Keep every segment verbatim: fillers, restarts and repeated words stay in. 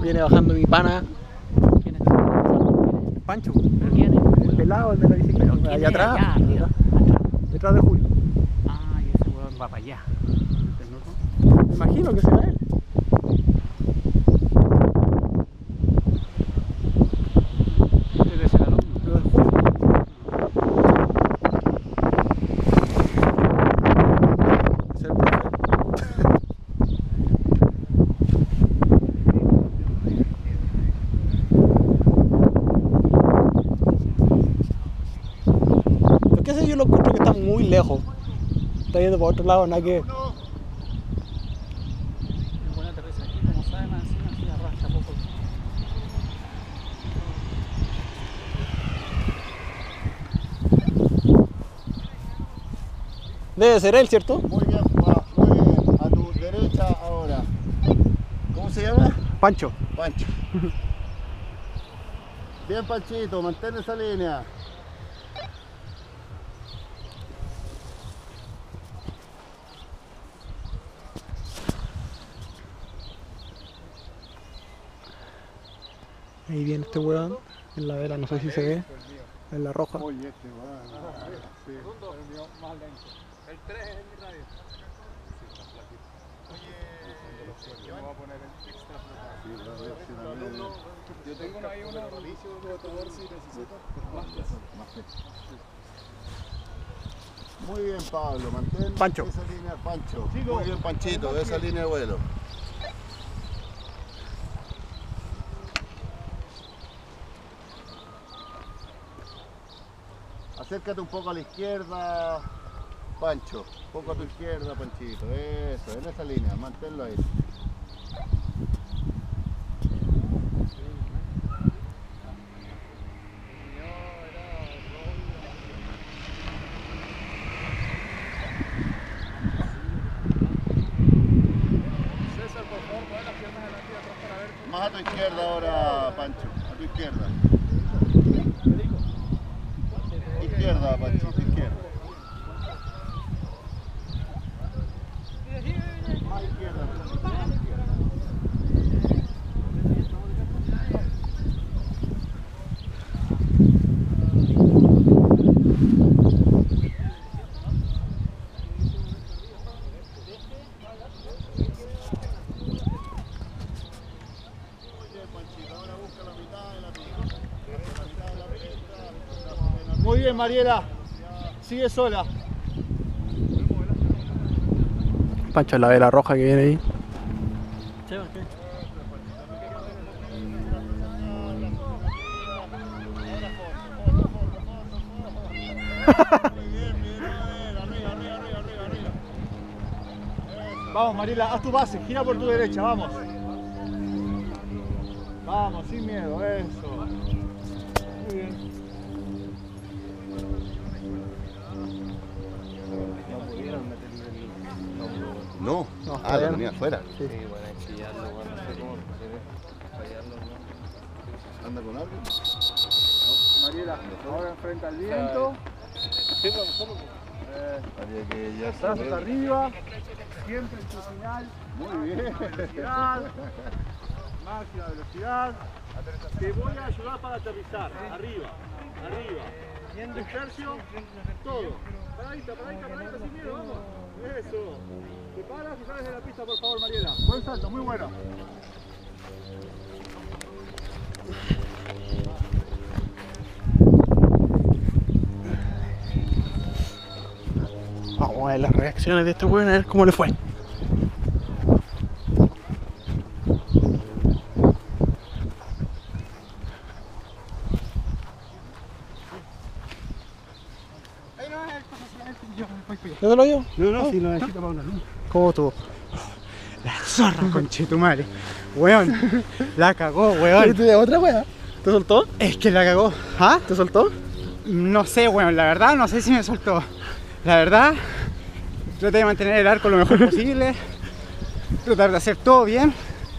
Viene bajando mi pana. ¿Quién es? Pancho. ¿Pero quién es? El pelado, el de la bicicleta. ¿Pero quién Allá es? atrás. Allá, arriba. Atrás. Detrás de Julio. Ah, y ese weón va para allá. ¿El norte? Me imagino que será él. Debe ser alumno. Pero de Julio. Es el profe. Pero qué sé yo, lo encuentro que está muy lejos. Está yendo por otro lado, nada que. El weón aterriza aquí, como sabe, más encima así arrastra poco. Debe ser él, ¿cierto? Muy bien, pa, muy bien. A tu derecha ahora. ¿Cómo se llama? Pancho. Pancho. Bien, Panchito, mantén esa línea. Ahí viene este weón. En la vela, no sé si se ve. En la roja. Oye, este weón. Sí. El tres es mi radio. Oye, voy a poner el extra. Yo tengo ahí un servicio de por si necesitas más. Muy bien, Pablo, mantén Pancho. esa línea, Pancho. Muy bien, Panchito, esa línea de vuelo. Acércate un poco a la izquierda, Pancho. Un poco a tu izquierda, Panchito. Eso, en esa línea, manténlo ahí. Más a tu izquierda ahora, Pancho. A tu izquierda. Izquierda, Panchito, izquierda. Más izquierda, Panchito, más izquierda. Muy bien, Mariela. Sigue sola. Pancho en la vela roja que viene ahí. Vamos, Mariela, haz tu base, gira por tu derecha, vamos. Vamos, sin miedo, eso. Muy bien. No, No, ah, todavía lo no. tenía afuera. Sí. bueno, hay que chillarlo, bueno, no sé cómo fallarlo, ¿no? Anda con algo. Mariela, ahora enfrenta al viento. Sí, vamos, vamos. Eh, Había que ya brazos saber. arriba, siempre en tu señal. Muy bien. Velocidad, máxima velocidad. Te voy a ayudar para aterrizar. Arriba, arriba. Un tercio, todo. Paradita, paradita, paradita, sin miedo, vamos. Eso. Te paras y sales de la pista, por favor, Mariela. Buen salto, muy bueno. Vamos a ver las reacciones de este weón, a ver cómo le fue. ¿Yo te lo digo? No, no, si lo necesito para una luz. ¿Cómo estuvo? La zorra, conchetumare. Weón, la cagó, weón. ¿Te otra weá? ¿Te soltó? Es que la cagó. ¿Ah? ¿Te soltó? No sé, weón, la verdad no sé si me soltó. La verdad, traté de mantener el arco lo mejor posible. Tratar de hacer todo bien.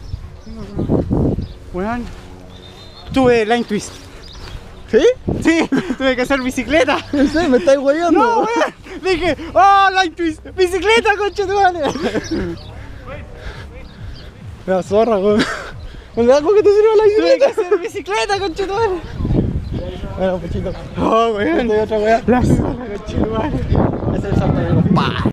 Weón, tuve line twist. ¿Sí? Sí, tuve que hacer bicicleta. No sé, me estáis hueveando. No, weón. Dije, oh, line twist, bicicleta, conchetumare. La zorra, weón. ¿De algo que te sirva la bicicleta? Tuve que hacer bicicleta, conchetumare. Bueno, Puchito. Oh, weón. Estoy otra weá. La zona, conchetumare. Ese es el salto de los pa.